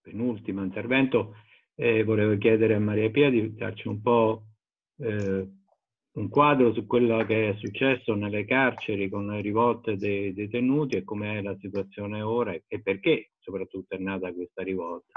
penultimo intervento, volevo chiedere a Maria Pia di darci un po' un quadro su quello che è successo nelle carceri con le rivolte dei detenuti e com'è la situazione ora e perché soprattutto è nata questa rivolta.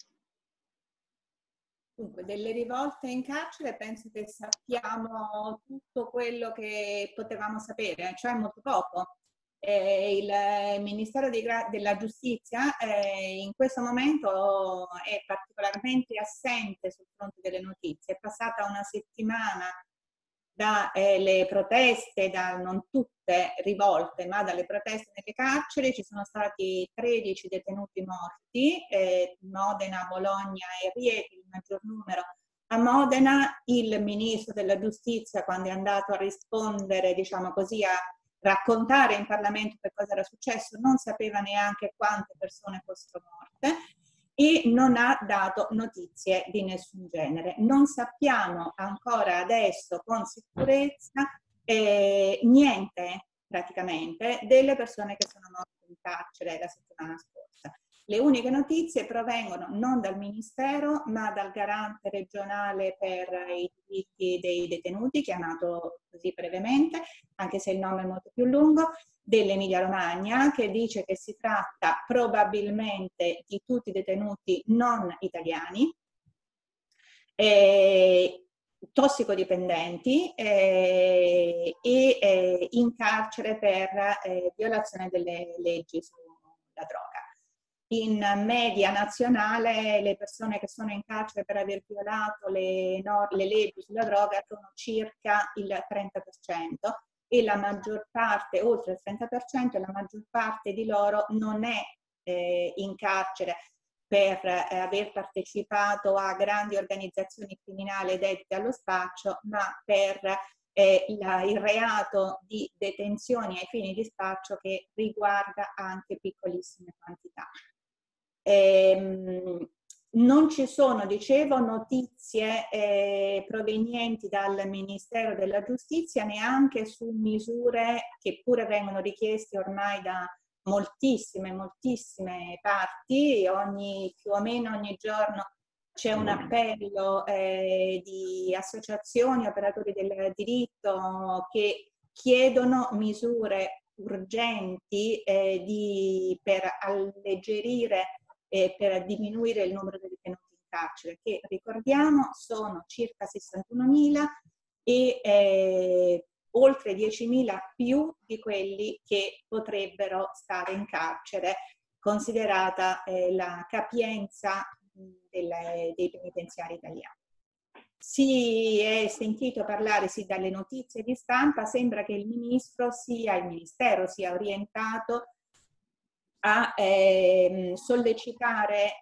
Dunque, delle rivolte in carcere penso che sappiamo tutto quello che potevamo sapere, cioè molto poco. Il Ministero della Giustizia in questo momento è particolarmente assente sul fronte delle notizie. È passata una settimana dalle proteste, non tutte rivolte, ma dalle proteste nelle carceri. Ci sono stati 13 detenuti morti, Modena, Bologna e Rieti, il maggior numero a Modena. Il Ministro della Giustizia, quando è andato a rispondere, diciamo così, a raccontare in Parlamento che cosa era successo, non sapeva neanche quante persone fossero morte e non ha dato notizie di nessun genere. Non sappiamo ancora adesso con sicurezza niente praticamente delle persone che sono morte in carcere la settimana scorsa. Le uniche notizie provengono non dal Ministero ma dal garante regionale per i diritti dei detenuti, chiamato così brevemente, anche se il nome è molto più lungo, dell'Emilia Romagna, che dice che si tratta probabilmente di tutti i detenuti non italiani, tossicodipendenti e in carcere per violazione delle leggi sulla droga. In media nazionale le persone che sono in carcere per aver violato le leggi sulla droga sono circa il 30%. E la maggior parte, oltre il 30%, la maggior parte di loro non è in carcere per aver partecipato a grandi organizzazioni criminali dedite allo spaccio, ma per il reato di detenzione ai fini di spaccio che riguarda anche piccolissime quantità. Non ci sono, dicevo, notizie provenienti dal Ministero della Giustizia neanche su misure che pure vengono richieste ormai da moltissime parti. Più o meno ogni giorno c'è un appello di associazioni, operatori del diritto che chiedono misure urgenti per alleggerire per diminuire il numero di detenuti in carcere, che ricordiamo sono circa 61.000 e oltre 10.000 più di quelli che potrebbero stare in carcere, considerata la capienza dei penitenziari italiani. Si è sentito parlare, sì, dalle notizie di stampa, sembra che il Ministero sia orientato a sollecitare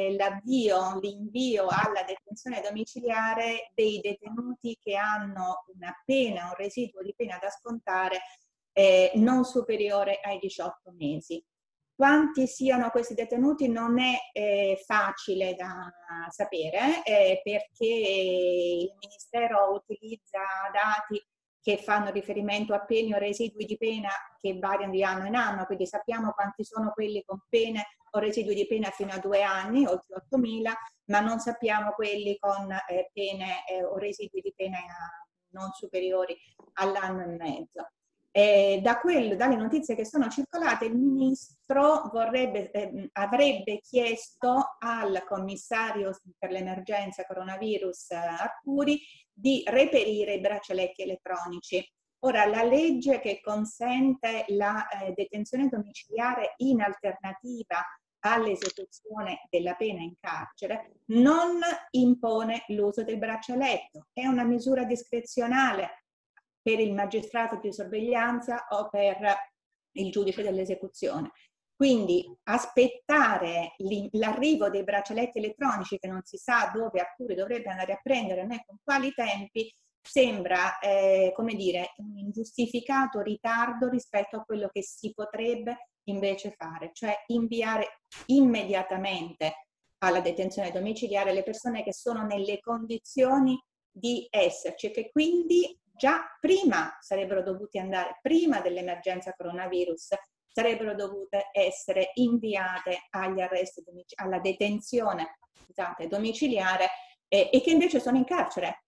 l'invio alla detenzione domiciliare dei detenuti che hanno un residuo di pena da scontare non superiore ai 18 mesi. Quanti siano questi detenuti non è facile da sapere perché il Ministero utilizza dati che fanno riferimento a pene o residui di pena che variano di anno in anno, quindi sappiamo quanti sono quelli con pene o residui di pena fino a 2 anni, oltre 8.000, ma non sappiamo quelli con pene o residui di pena non superiori all'anno e mezzo. Dalle notizie che sono circolate, il Ministro avrebbe chiesto al commissario per l'emergenza coronavirus Arcuri di reperire i braccialetti elettronici. Ora, la legge che consente la detenzione domiciliare in alternativa all'esecuzione della pena in carcere non impone l'uso del braccialetto, è una misura discrezionale per il magistrato di sorveglianza o per il giudice dell'esecuzione. Quindi aspettare l'arrivo dei braccialetti elettronici che non si sa dove Arcuri dovrebbe andare a prendere né con quali tempi sembra, come dire, un ingiustificato ritardo rispetto a quello che si potrebbe invece fare, cioè inviare immediatamente alla detenzione domiciliare le persone che sono nelle condizioni di esserci e che quindi già prima sarebbero dovuti andare, prima dell'emergenza coronavirus, sarebbero dovute essere inviate agli arresti alla detenzione, scusate, domiciliare, e che invece sono in carcere.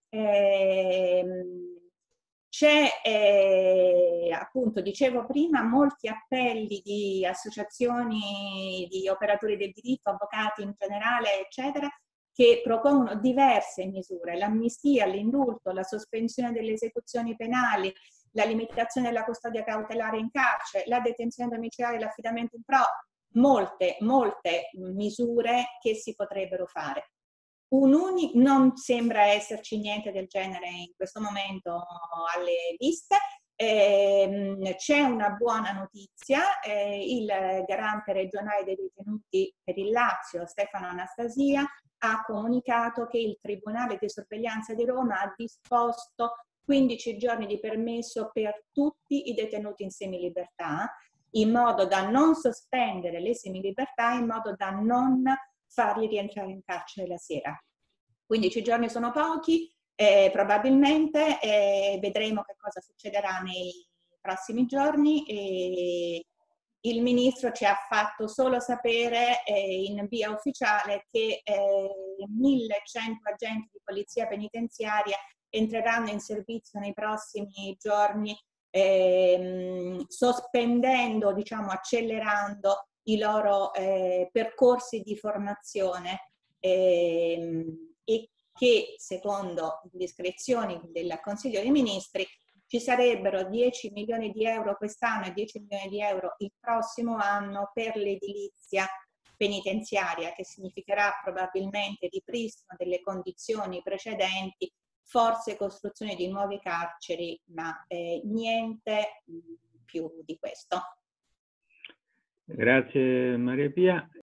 C'è, appunto, dicevo prima, molti appelli di associazioni di operatori del diritto, avvocati in generale, eccetera, che propongono diverse misure: l'amnistia, l'indulto, la sospensione delle esecuzioni penali, la limitazione della custodia cautelare in carcere, la detenzione domiciliare e l'affidamento in pro, molte misure che si potrebbero fare. Non sembra esserci niente del genere in questo momento alle liste. C'è una buona notizia: il garante regionale dei detenuti per il Lazio, Stefano Anastasia, ha comunicato che il Tribunale di Sorveglianza di Roma ha disposto 15 giorni di permesso per tutti i detenuti in semilibertà, in modo da non sospendere le semilibertà, in modo da non farli rientrare in carcere la sera. 15 giorni sono pochi, probabilmente vedremo che cosa succederà nei prossimi giorni. Il ministro ci ha fatto solo sapere in via ufficiale che 1100 agenti di polizia penitenziaria entreranno in servizio nei prossimi giorni, sospendendo, diciamo, accelerando i loro percorsi di formazione, e che, secondo indiscrezioni del Consiglio dei Ministri, ci sarebbero 10 milioni di euro quest'anno e 10 milioni di euro il prossimo anno per l'edilizia penitenziaria, che significherà probabilmente ripristino delle condizioni precedenti, forse costruzione di nuove carceri, ma niente più di questo. Grazie Maria Pia.